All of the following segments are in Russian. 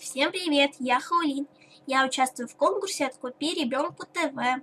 Всем привет, я Хаулин. Я участвую в конкурсе от Купи Ребенку ТВ.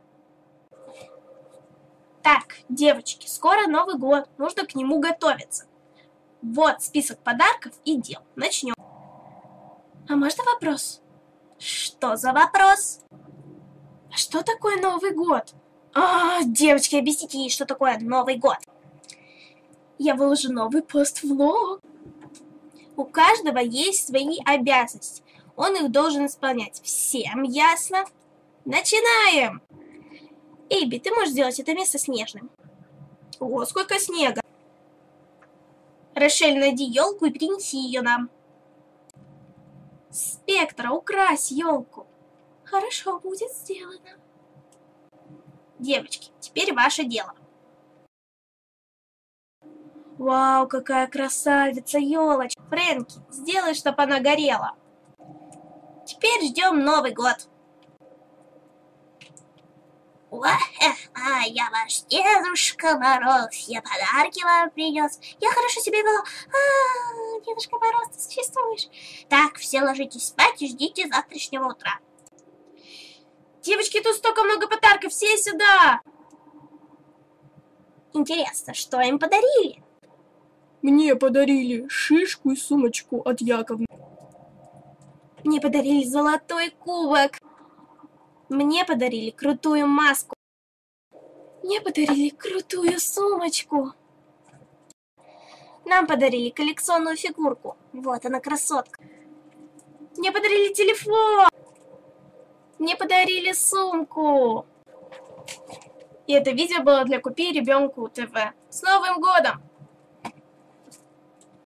Так, девочки, скоро Новый год, нужно к нему готовиться. Вот список подарков и дел. Начнем. А можно вопрос? Что за вопрос? А что такое Новый год? Девочки, объясните ей, что такое Новый год. Я выложу новый пост-влог. У каждого есть свои обязанности. Он их должен исполнять. Всем ясно? Начинаем! Эйби, ты можешь сделать это место снежным. О, сколько снега! Рошель, найди елку и принеси ее нам. Спектра, укрась елку. Хорошо, будет сделано. Девочки, теперь ваше дело. Вау, какая красавица елочка. Фрэнки, сделай, чтобы она горела. Теперь ждем Новый год. Я ваш Дедушка Мороз, я подарки вам принес. Я хорошо себя вела. Дедушка Мороз, ты существуешь. Так, все ложитесь спать и ждите завтрашнего утра. Девочки, тут столько много подарков, все сюда. Интересно, что им подарили? Мне подарили шишку и сумочку от Яковны. Мне подарили золотой кубок. Мне подарили крутую маску. Мне подарили крутую сумочку. Нам подарили коллекционную фигурку. Вот она, красотка. Мне подарили телефон. Мне подарили сумку. И это видео было для Купи Ребенку ТВ. С Новым годом!